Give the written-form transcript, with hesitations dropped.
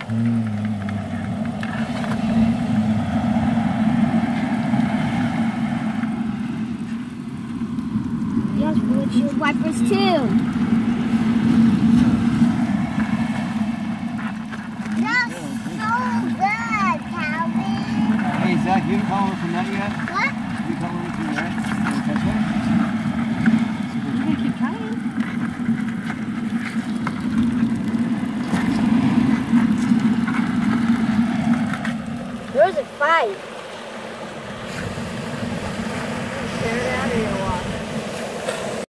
Yes, windshield wipers too. That's so good, Calvin. Hey, Zach, you haven't caught one from that yet? What? You caught one from there? You want to catch one? You're gonna keep trying. There's a fight.